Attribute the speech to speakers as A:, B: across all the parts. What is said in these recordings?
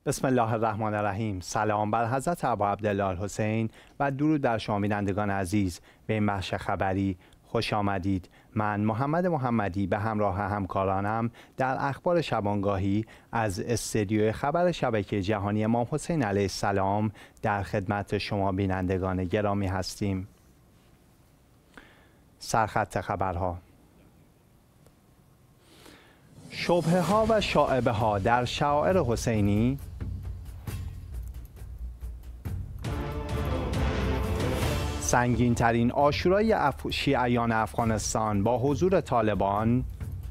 A: بسم الله الرحمن الرحیم. سلام بر حضرت ابا عبدالله الحسین و درود بر شما بینندگان عزیز به این بخش خبری. خوش آمدید. من محمد محمدی به همراه همکارانم در اخبار شبانگاهی از استدیوی خبر شبکه جهانی امام حسین علیه السلام در خدمت شما بینندگان گرامی هستیم. سرخط خبرها: شبهه ها و شائبه ها در شعائر حسینی، سنگین ترین عاشورای شیعیان افغانستان با حضور طالبان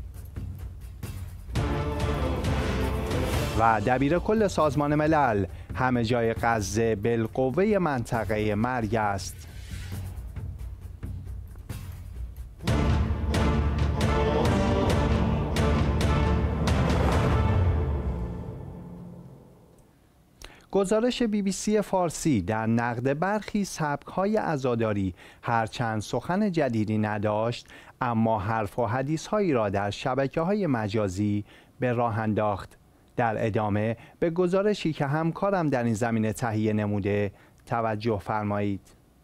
A: و دبیر کل سازمان ملل: همه جای غزه بالقوه منطقه مرگ است. گزارش BBC فارسی در نقد برخی سبک‌های عزاداری هرچند سخن جدیدی نداشت، اما حرف و حدیث‌هایی را در شبکه‌های مجازی به راه انداخت. در ادامه به گزارشی که همکارم در این زمینه تهیه نموده توجه فرمایید.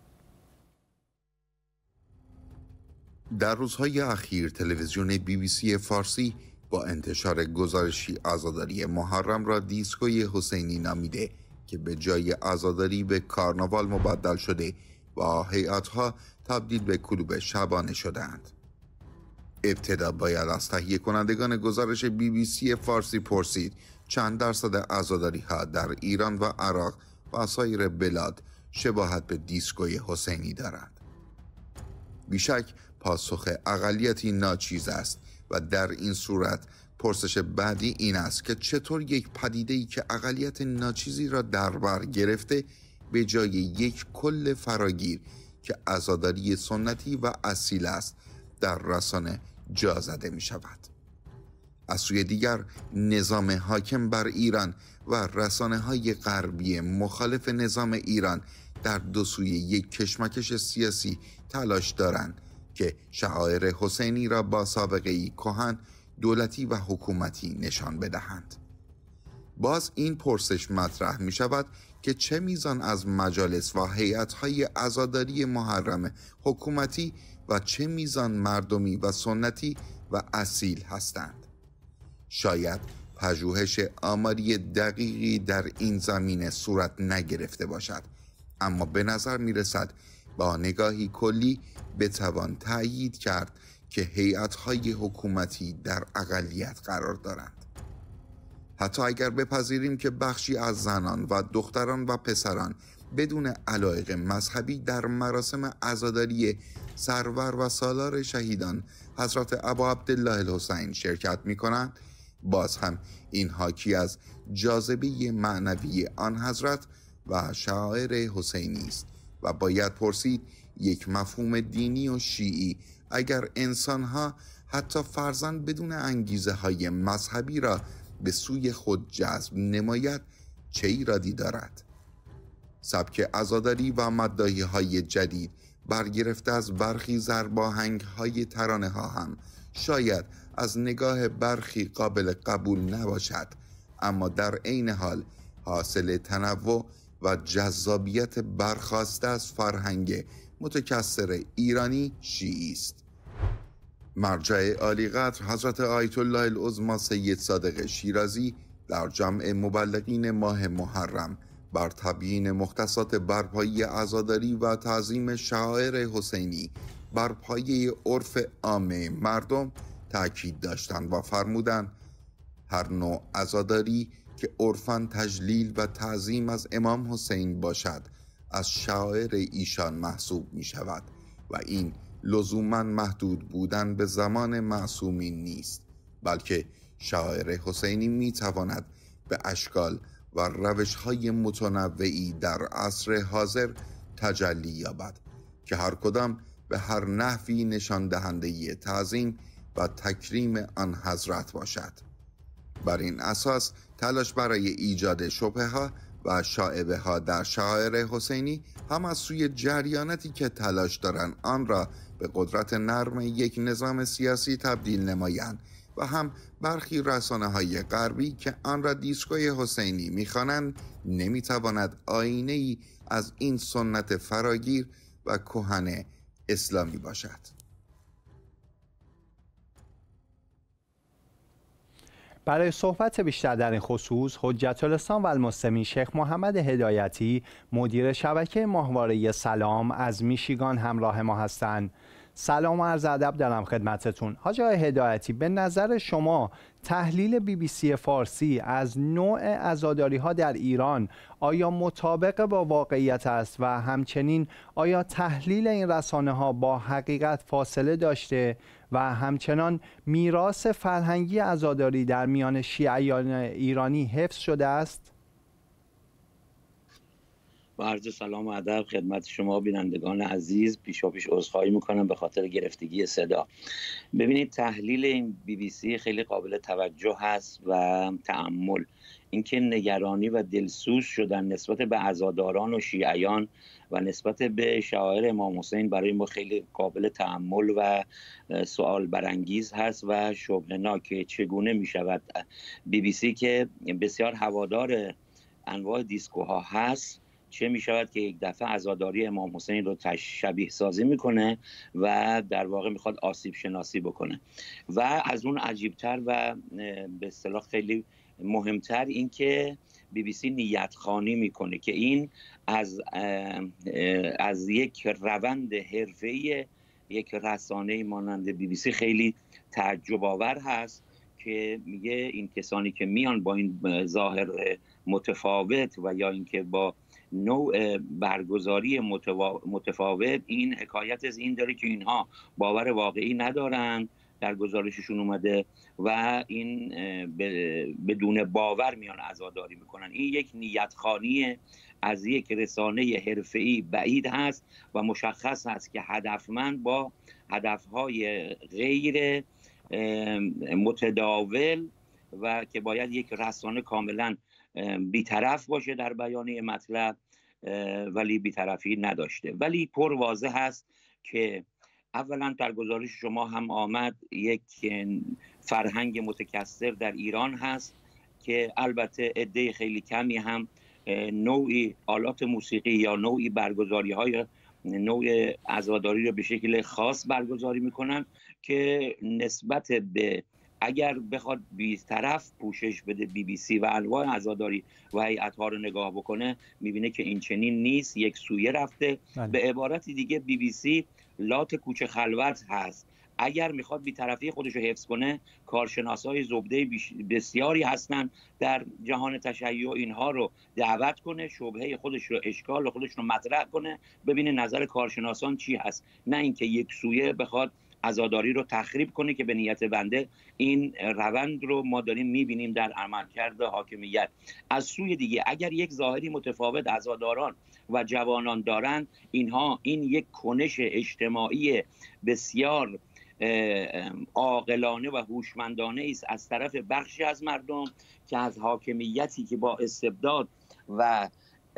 B: در روزهای اخیر تلویزیون BBC فارسی با انتشار گزارشی عزاداری محرم را دیسکوی حسینی نامیده که به جای عزاداری به کارناوال مبدل شده و هیئت‌ها تبدیل به کلوب شبانه شدند. ابتدا باید از تهیه کنندگان گزارش BBC فارسی پرسید چند درصد عزاداری‌ها در ایران و عراق و سایر بلاد شباهت به دیسکوی حسینی دارند. بیشک پاسخ اقلیتی ناچیز است و در این صورت پرسش بعدی این است که چطور یک پدیده‌ای که اقلیت ناچیزی را در بر گرفته به جای یک کل فراگیر که عزاداری سنتی و اصیل است در رسانه جا زده می شود. از سوی دیگر نظام حاکم بر ایران و رسانه‌های غربی مخالف نظام ایران در دو سوی یک کشمکش سیاسی تلاش دارند که شعائر حسینی را با سابقه‌ای کهن دولتی و حکومتی نشان بدهند. باز این پرسش مطرح می شود که چه میزان از مجالس و هیئت‌های عزاداری محرم حکومتی و چه میزان مردمی و سنتی و اصیل هستند. شاید پژوهش آماری دقیقی در این زمینه صورت نگرفته باشد، اما به نظر می رسد با نگاهی کلی بتوان تأیید کرد که هیئت‌های حکومتی در اقلیت قرار دارند. حتی اگر بپذیریم که بخشی از زنان و دختران و پسران بدون علایق مذهبی در مراسم عزاداری سرور و سالار شهیدان حضرت ابا عبدالله الحسین شرکت می‌کنند، باز هم این حاکی از جاذبه معنوی آن حضرت و شعائر حسینی است و باید پرسید یک مفهوم دینی و شیعی اگر انسانها حتی فرزند بدون انگیزه های مذهبی را به سوی خود جذب نماید چه ایرادی دارد؟ سبک عزاداری و مداحی های جدید برگرفته از برخی ضرباهنگ های ترانه ها هم شاید از نگاه برخی قابل قبول نباشد، اما در عین حال حاصل تنوع و جذابیت برخاسته از فرهنگ متکثر ایرانی شیعی است. مرجع عالی قدر حضرت آیت الله العظمی سید صادق شیرازی در جمع مبلغین ماه محرم بر تبیین مختصات برپایی عزاداری و تعظیم شعائر حسینی بر پایه عرف عام مردم تأکید داشتند و فرمودند هر نوع عزاداری که عرفاً تجلیل و تعظیم از امام حسین باشد از شعائر ایشان محسوب می شود و این لزوماً محدود بودن به زمان معصومین نیست، بلکه شعائر حسینی می تواند به اشکال و روش‌های متنوعی در عصر حاضر تجلی یابد که هر کدام به هر نحوی نشان دهنده تعظیم و تکریم آن حضرت باشد. بر این اساس تلاش برای ایجاد شبهه‌ها و شائبه ها در شعائر حسینی هم از سوی جریاناتی که تلاش دارند آن را به قدرت نرم یک نظام سیاسی تبدیل نمایند و هم برخی رسانه‌های غربی که آن را دیسکوی حسینی می‌خوانند نمی‌تواند آیینه‌ای از این سنت فراگیر و کهن اسلامی باشد.
A: برای صحبت بیشتر در این خصوص، حجت الاسلام و المسلمین شیخ محمد هدایتی، مدیر شبکه ماهواره سلام از میشیگان همراه ما هستند. سلام و عرض ادب دارم خدمتتون. حاج آقای هدایتی، به نظر شما تحلیل BBC فارسی از نوع عزاداری ها در ایران آیا مطابق با واقعیت است و همچنین آیا تحلیل این رسانه ها با حقیقت فاصله داشته و همچنان میراث فرهنگی عزاداری در میان شیعیان ایرانی حفظ شده است؟
C: با عرض سلام و ادب خدمت شما بینندگان عزیز، پیشاپیش عذرخواهی میکنم به خاطر گرفتگی صدا. ببینید، تحلیل این BBC خیلی قابل توجه هست و تأمل. اینکه نگرانی و دلسوز شدن نسبت به عزاداران و شیعیان و نسبت به شعائر امام حسین برای ما خیلی قابل تأمل و سوال برانگیز هست و شبهه‌ناک که چگونه میشود BBC که بسیار هوادار انواع دیسکوها هست، چه می شود که یک دفعه عزاداری امام حسین رو شبیه سازی میکنه و در واقع میخواد آسیب شناسی بکنه. و از اون عجیبتر و به اصطلاح خیلی مهمتر این که BBC نیت خوانی میکنه که این از یک روند حرفه‌ای یک رسانه مانند BBC خیلی تعجب آور هست که میگه این کسانی که میان با این ظاهر متفاوت و یا اینکه با نوع برگزاری متفاوت، این حکایت از این داره که اینها باور واقعی ندارن، در گزارششون اومده، و این بدون باور میان عزاداری میکنن. این یک نیتخوانی از یک رسانه حرفه‌ای بعید هست و مشخص هست که هدفمند با هدفهای غیر متداول و که باید یک رسانه کاملا بی‌طرف باشه در بیانیه مطلب، ولی بی‌طرفی نداشته. ولی پر واضح هست که اولا در گزارش شما هم آمد یک فرهنگ متکثر در ایران هست که البته عده خیلی کمی هم نوعی آلات موسیقی یا نوعی برگزاری های نوع عزاداری رو به شکل خاص برگزاری میکنن که نسبت به اگر بخواد بی‌طرف پوشش بده BBC و انواع عزاداری و هیئت‌ها رو نگاه بکنه، میبینه که این چنین نیست، یک سویه رفته. به عبارت دیگه BBC لات کوچه خلوت هست. اگر میخواد بی‌طرفی خودش رو حفظ کنه، کارشناسای زبده بسیاری هستن در جهان تشیع، اینها رو دعوت کنه، شبهه خودش رو اشکال خودش رو مطرح کنه، ببینه نظر کارشناسان چی هست، نه اینکه یک سویه بخواد عزاداری رو تخریب کنه که به نیت بنده این روند رو ما داریم میبینیم در عملکرد حاکمیت. از سوی دیگه اگر یک ظاهری متفاوت عزاداران و جوانان دارند، این یک کنش اجتماعی بسیار عاقلانه و هوشمندانه است از طرف بخشی از مردم که از حاکمیتی که با استبداد و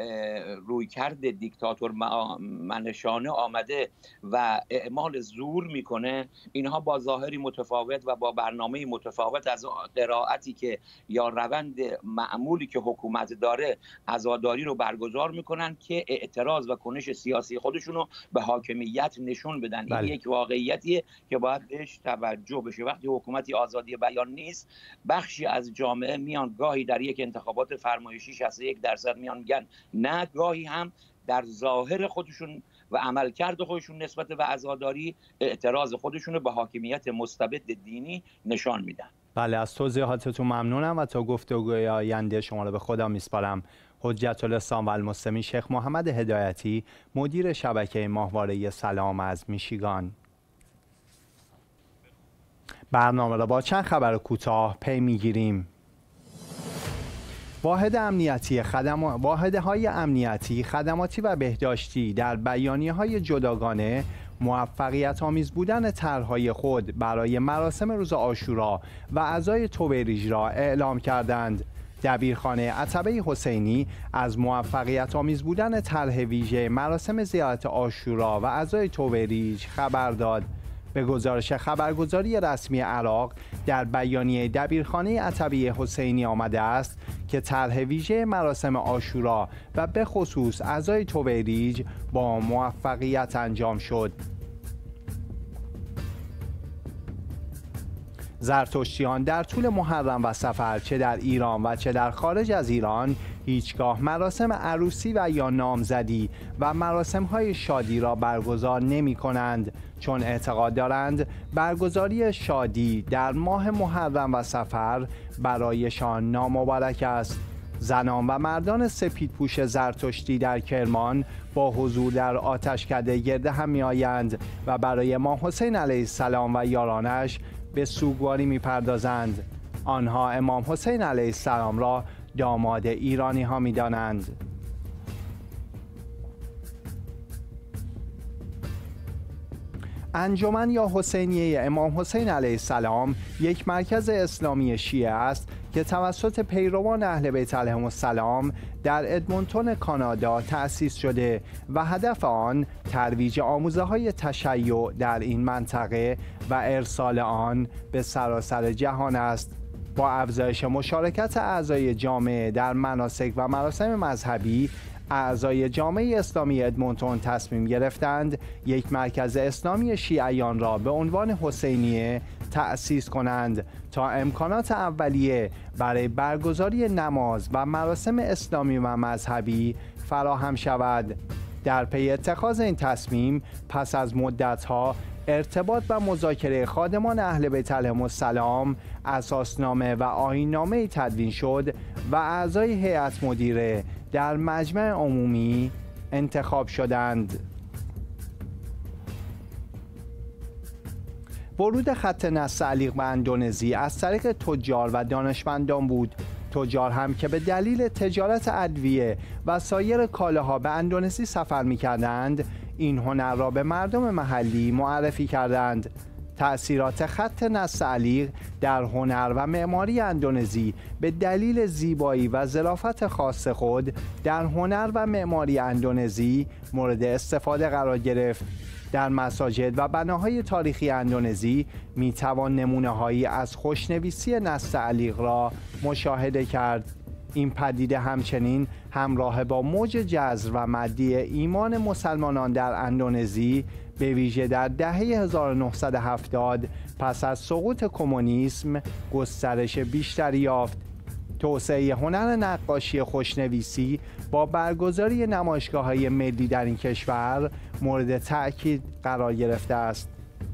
C: رویکرد دیکتاتور منشانه آمده و اعمال زور میکنه، اینها با ظاهری متفاوت و با برنامه متفاوت از قرائتی که یا روند معمولی که حکومت داره عزاداری رو برگزار میکنن که اعتراض و کنش سیاسی خودشونو به حاکمیت نشون بدن. این یک واقعیتیه که باید بهش توجه بشه. وقتی حکومتی آزادی بیان نیست، بخشی از جامعه میان گاهی در یک انتخابات فرمایشی 61% میان میگن نه، گاهی هم در ظاهر خودشون و عملکرد خودشون نسبت به عزاداری اعتراض خودشون رو به حاکمیت مستبد دینی نشان میدن.
A: بله، از توضیحاتتون ممنونم و تا گفتگوی آینده شما رو به خدا میسپارم. حجت الاسلام و المسلمین شیخ محمد هدایتی، مدیر شبکه ماهواره سلام از میشیگان. برنامه را با چند خبر کوتاه پی میگیریم. واحدهای امنیتی، خدماتی و بهداشتی در بیانیه‌های جداگانه موفقیت آمیز بودن طرح‌های خود برای مراسم روز عاشورا و عزای توبریج را اعلام کردند. دبیرخانه عتبه حسینی از موفقیت آمیز بودن طرح ویژه مراسم زیارت عاشورا و عزای توبریج خبر داد. به گزارش خبرگزاری رسمی عراق در بیانیه دبیرخانه عتبه حسینی آمده است که طرح ویژه مراسم عاشورا و به خصوص اعضای تویریج با موفقیت انجام شد. زرتشتیان در طول محرم و صفر چه در ایران و چه در خارج از ایران هیچگاه مراسم عروسی و یا نامزدی و مراسم‌های شادی را برگزار نمی‌کنند، چون اعتقاد دارند برگزاری شادی در ماه محرم و صفر برایشان نامبارک است. زنان و مردان سپیدپوش زرتشتی در کرمان با حضور در آتشکده گرد هم می‌آیند و برای امام حسین علیه السلام و یارانش به سوگواری می‌پردازند. آنها امام حسین علیه السلام را داماد ایرانی ها می دانند. انجمن یا حسینیه امام حسین علیه السلام یک مرکز اسلامی شیعه است که توسط پیروان اهل بیت علیهم السلام در ادمونتون کانادا تأسیس شده و هدف آن ترویج آموزه‌های تشیع در این منطقه و ارسال آن به سراسر جهان است. با افزایش مشارکت اعضای جامعه در مناسک و مراسم مذهبی، اعضای جامعه اسلامی ادمونتون تصمیم گرفتند یک مرکز اسلامی شیعیان را به عنوان حسینیه تأسیس کنند تا امکانات اولیه برای برگزاری نماز و مراسم اسلامی و مذهبی فراهم شود. در پی اتخاذ این تصمیم پس از مدت‌ها ارتباط و مذاکره خادمان اهل بیت علیهم السلام، اساسنامه و آیین‌نامه تدوین شد و اعضای هیئت مدیره در مجمع عمومی انتخاب شدند. ورود خط نستعلیق به اندونزی از طریق تجار و دانشمندان بود. تجار هم که به دلیل تجارت ادویه و سایر کالاها به اندونزی سفر می‌کردند، این هنر را به مردم محلی معرفی کردند. تأثیرات خط نستعلیق در هنر و معماری اندونزی به دلیل زیبایی و ظرافت خاص خود در هنر و معماری اندونزی مورد استفاده قرار گرفت. در مساجد و بناهای تاریخی اندونزی میتوان نمونه‌هایی از خوشنویسی نستعلیق را مشاهده کرد. این پدیده همچنین همراه با موج جذر و مدی ایمان مسلمانان در اندونزی به ویژه در دهه 1970 پس از سقوط کمونیسم گسترش بیشتری یافت. توسعه هنر نقاشی خوشنویسی با برگزاری نمایشگاه‌های ملی در این کشور مورد تأکید قرار گرفته است.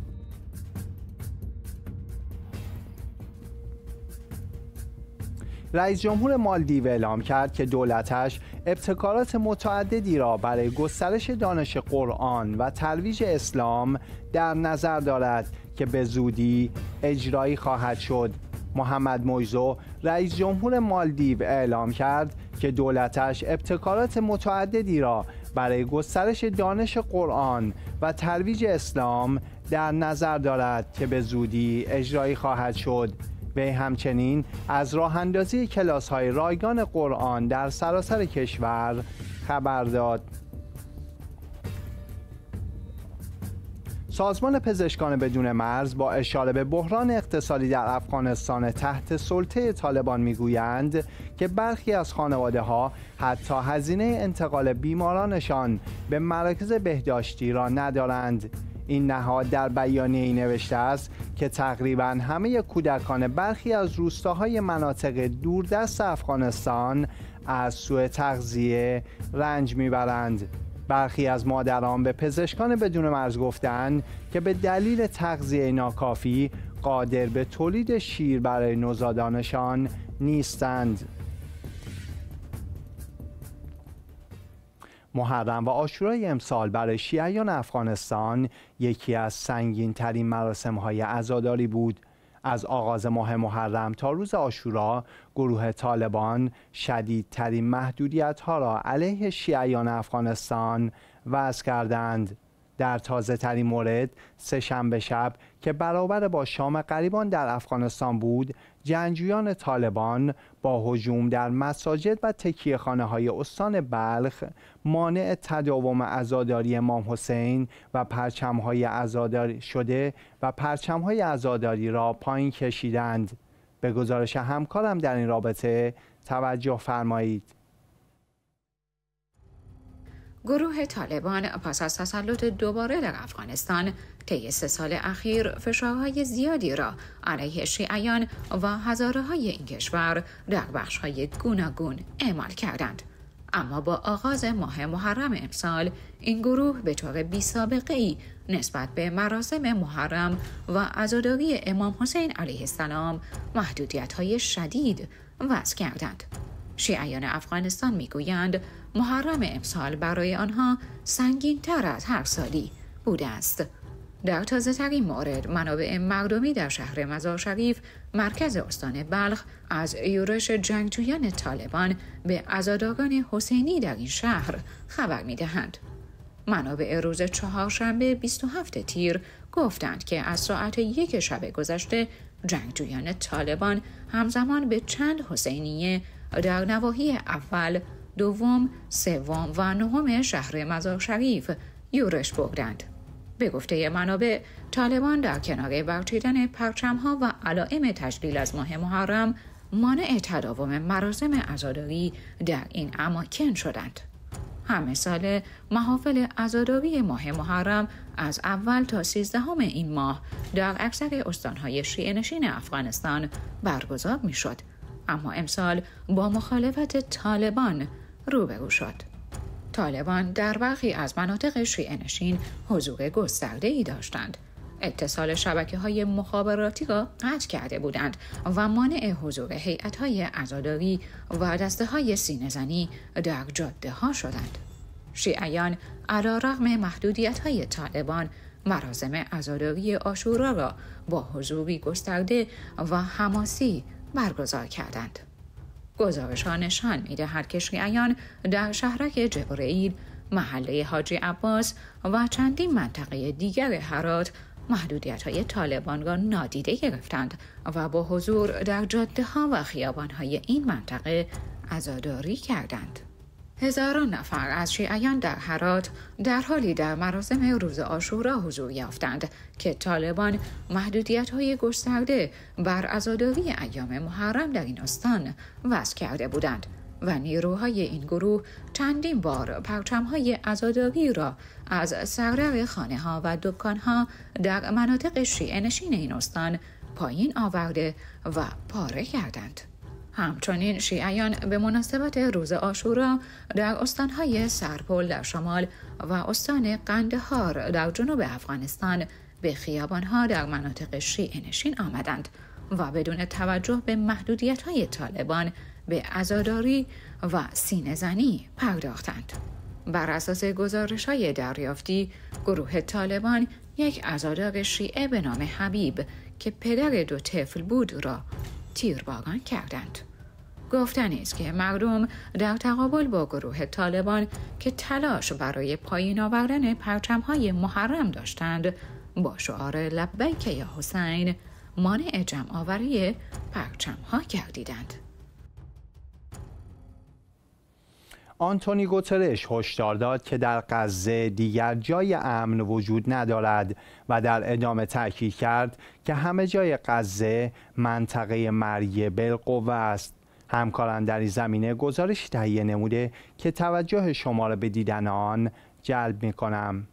A: رئیس جمهور مالدیو اعلام کرد که دولتش ابتکارات متعددی را برای گسترش دانش قرآن و ترویج اسلام در نظر دارد که به زودی اجرایی خواهد شد. محمد مویزو رئیس جمهور مالدیو اعلام کرد که دولتش ابتکارات متعددی را برای گسترش دانش قرآن و ترویج اسلام در نظر دارد که به زودی اجرایی خواهد شد. وی همچنین از راه اندازی کلاس‌های رایگان قرآن در سراسر کشور خبر داد. سازمان پزشکان بدون مرز با اشاره به بحران اقتصادی در افغانستان تحت سلطه طالبان میگویند که برخی از خانواده‌ها حتی هزینه انتقال بیمارانشان به مراکز بهداشتی را ندارند. این نهاد در بیانیه‌ای نوشته است که تقریباً همه کودکان برخی از روستاهای مناطق دوردست افغانستان از سوء تغذیه رنج میبرند. برخی از مادران به پزشکان بدون مرز گفتند که به دلیل تغذیه ناکافی قادر به تولید شیر برای نوزادانشان نیستند. محرم و عاشورای امسال برای شیعیان افغانستان یکی از سنگین‌ترین مراسم‌های عزاداری بود. از آغاز ماه محرم تا روز عاشورا گروه طالبان شدیدترین محدودیت‌ها را علیه شیعیان افغانستان وضع کردند. در تازه ترین مورد سه‌شنبه شب که برابر با شام غریبان در افغانستان بود، جنگجویان طالبان با هجوم در مساجد و تکیه‌خانه‌های استان بلخ مانع تداوم عزاداری امام حسین و پرچم‌های عزاداری شده و پرچم‌های عزاداری را پایین کشیدند. به گزارش همکارم در این رابطه توجه فرمایید.
D: گروه طالبان پس از تسلط دوباره در افغانستان طی 3 سال اخیر فشارهای زیادی را علیه شیعیان و هزاره‌های این کشور در بخش‌های گوناگون اعمال کردند. اما با آغاز ماه محرم امسال این گروه به طور بی‌سابقه‌ای نسبت به مراسم محرم و عزاداری امام حسین علیه السلام محدودیت‌های شدید وضع کردند. شیعیان افغانستان میگویند محرم امسال برای آنها سنگین‌تر از هر سالی بوده است. در تازه‌ترین مورد منابع مردمی در شهر مزار شریف مرکز استان بلخ از یورش جنگجویان طالبان به عزاداران حسینی در این شهر خبر می‌دهند. منابع روز چهارشنبه 27 تیر گفتند که از ساعت 1 شب گذشته جنگجویان طالبان همزمان به چند حسینیه در نواحی اول، دوم، سوم و نهم شهر مزار شریف یورش بردند. به گفته منابع، طالبان در کنار برچیدن پرچم‌ها و علائم تجلیل از ماه محرم مانع تداوم مراسم عزاداری در این اماکن شدند. همه ساله محافل عزاداری ماه محرم از اول تا 13 این ماه در اکثر استان‌های شیعه‌نشین افغانستان برگزار می‌شد، اما امسال با مخالفت طالبان روبرو شد. طالبان در برخی از مناطق شیعه‌نشین حضور گسترده‌ای داشتند. اتصال شبکه‌های مخابراتی را قطع کرده بودند و مانع حضور هیئت‌های عزاداری و دسته‌های سینه‌زنی در جاده‌ها شدند. شیعیان علی‌رغم محدودیت‌های طالبان مراسم عزاداری عاشورا را با حضوری گسترده و حماسی برگزار کردند. گزارش‌ها نشان می‌دهد که شیعیان در شهرک جبرئیل، محله حاجی عباس و چندین منطقه دیگر هرات محدودیت‌های طالبان را نادیده گرفتند و با حضور در جاده‌ها و خیابان‌های این منطقه عزاداری کردند. هزاران نفر از شیعیان در هرات در حالی در مراسم روز عاشورا حضور یافتند که طالبان محدودیت‌های گسترده بر عزاداری ایام محرم در این استان وضع کرده بودند و نیروهای این گروه چندین بار پرچم‌های عزاداری را از سردر خانه‌ها و دکان‌ها در مناطق شیعه‌نشین این استان پایین آورده و پاره کردند. همچنین شیعیان به مناسبت روز عاشورا در استان‌های سرپل در شمال و استان قندهار در جنوب افغانستان به خیابان‌ها در مناطق شیعه‌نشین آمدند و بدون توجه به محدودیت‌های طالبان به عزاداری و سینه‌زنی پرداختند. بر اساس گزارش‌های دریافتی، گروه طالبان یک عزادار شیعه به نام حبیب که پدر 2 طفل بود را تیرباران کردند. گفتنی است که مردم در تقابل با گروه طالبان که تلاش برای پایین آوردن پرچم‌های محرم داشتند، با شعار لبیک یا حسین مانع جمع‌آوری پرچم‌ها گردیدند.
A: آنتونی گوترش هشدار داد که در غزه دیگر جای امن وجود ندارد و در ادامه تاکید کرد که همه جای غزه منطقه مرئی بالقوه است. همکاران در این زمینه گزارشی تهیه نموده که توجه شما را به دیدن آن جلب می‌کنم.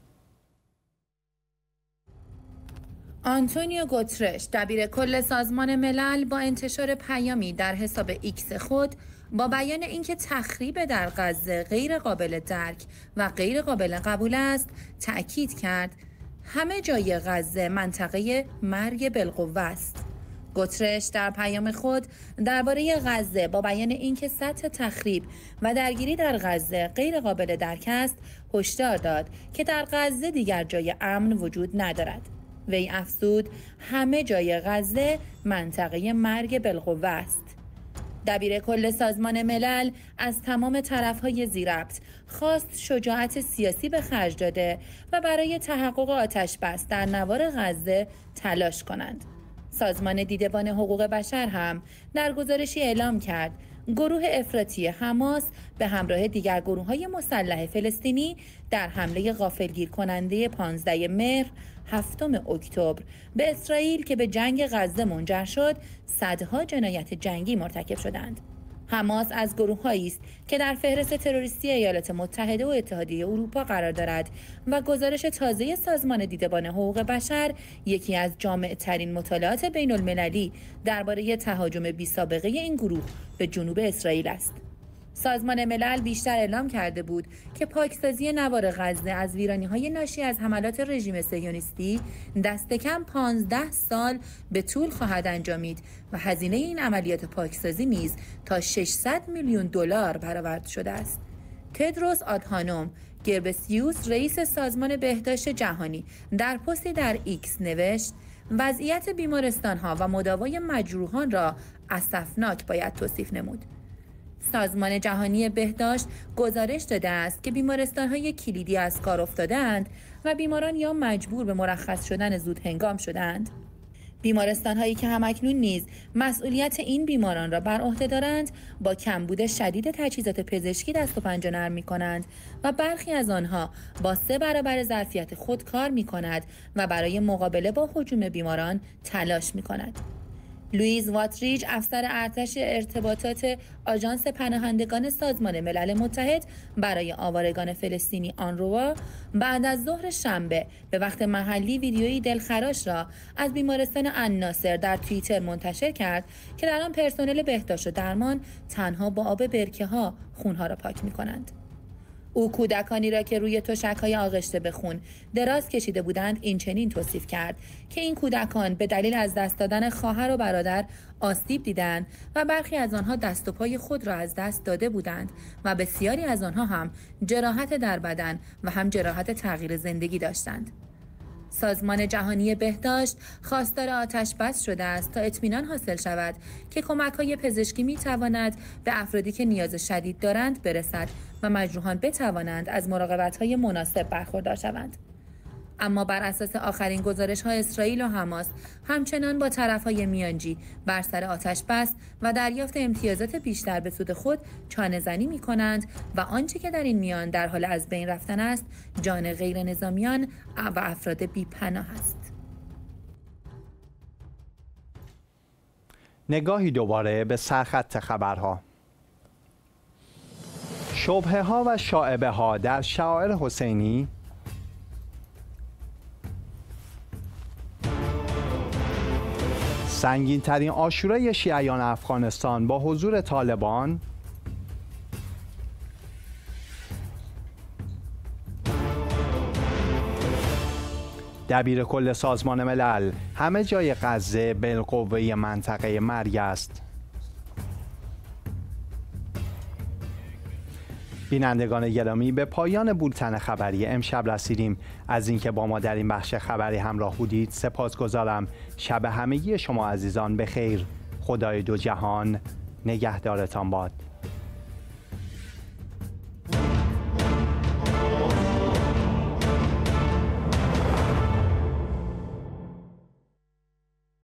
E: آنتونیو گوترش، دبیر کل سازمان ملل، با انتشار پیامی در حساب ایکس خود با بیان اینکه تخریب در غزه غیر قابل درک و غیر قابل قبول است، تأکید کرد همه جای غزه منطقه مرگ بالقوه است. گوترش در پیام خود درباره غزه با بیان اینکه سطح تخریب و درگیری در غزه غیر قابل درک است، هشدار داد که در غزه دیگر جای امن وجود ندارد. وی افزود همه جای غزه منطقه مرگ بالقوه است. دبیر کل سازمان ملل از تمام طرف‌های ذی‌ربط خواست شجاعت سیاسی به خرج داده و برای تحقق آتش بس در نوار غزه تلاش کنند. سازمان دیدبان حقوق بشر هم در گزارشی اعلام کرد گروه افراطی حماس به همراه دیگر گروه‌های مسلح فلسطینی در حمله غافلگیر کننده 15 مهر 7 اکتبر به اسرائیل که به جنگ غزه منجر شد، صدها جنایت جنگی مرتکب شدند. حماس از گروه‌هایی است که در فهرست تروریستی ایالات متحده و اتحادیه اروپا قرار دارد و گزارش تازه سازمان دیدبان حقوق بشر یکی از جامع‌ترین مطالعات بین‌المللی درباره تهاجم بی‌سابقه این گروه به جنوب اسرائیل است. سازمان ملل بیشتر اعلام کرده بود که پاکسازی نوار غزه از ویرانی‌های ناشی از حملات رژیم صهیونیستی دست کم 15 سال به طول خواهد انجامید و هزینه این عملیات پاکسازی نیز تا 600 میلیون دلار برآورده شده است. تدروس آدهانوم گبرسیوس رئیس سازمان بهداشت جهانی در پستی در ایکس نوشت وضعیت بیمارستان‌ها و مداوای مجروحان را اسفناک باید توصیف نمود. سازمان جهانی بهداشت گزارش داده است که بیمارستان‌های کلیدی از کار افتاده‌اند و بیماران یا مجبور به مرخص شدن زود هنگام شدند. بیمارستان‌هایی که همکنون نیز مسئولیت این بیماران را بر عهده دارند با کمبود شدید تجهیزات پزشکی دست و پنجه نرم می‌کنند و برخی از آنها با 3 برابر ظرفیت خود کار می‌کند و برای مقابله با هجوم بیماران تلاش می‌کند. لوئیز واتریج افسر ارتش ارتباطات آژانس پناهندگان سازمان ملل متحد برای آوارگان فلسطینی آنروا بعد از ظهر شنبه به وقت محلی ویدیویی دلخراش را از بیمارستان الناصر در توییتر منتشر کرد که در آن پرسنل بهداشت و درمان تنها با آب برکه‌ها خونها را پاک می‌کنند. او کودکانی را که روی تشک‌های آغشته به خون دراز کشیده بودند این چنین توصیف کرد که این کودکان به دلیل از دست دادن خواهر و برادر آسیب دیدند و برخی از آنها دست و پای خود را از دست داده بودند و بسیاری از آنها هم جراحت در بدن و هم جراحت تغییر زندگی داشتند. سازمان جهانی بهداشت خواستار آتش بس شده است تا اطمینان حاصل شود که کمک‌های پزشکی می‌تواند به افرادی که نیاز شدید دارند برسد و مجروحان بتوانند از مراقبت‌های مناسب برخوردار شوند. اما بر اساس آخرین گزارش‌ها اسرائیل و حماس همچنان با طرف‌های میانجی بر سر آتش بس و دریافت امتیازات بیشتر به سود خود چانه‌زنی می‌کنند و آنچه که در این میان در حال از بین رفتن است جان غیر نظامیان و افراد بی‌پناه است.
A: نگاهی دوباره به سرخط خبرها. شبهه‌ها و شائبه‌ها در شعائر حسینی، سنگین‌ترین عاشورای شیعیان افغانستان با حضور طالبان، دبیر کل سازمان ملل همه جای غزه بالقوه منطقه مرگ است. بینندگان گرامی، به پایان بولتن خبری امشب رسیدیم. از اینکه با ما در این بخش خبری همراه بودید سپاسگزارم. شب همگی شما عزیزان بخیر. خدای دو جهان نگهدارتان باد.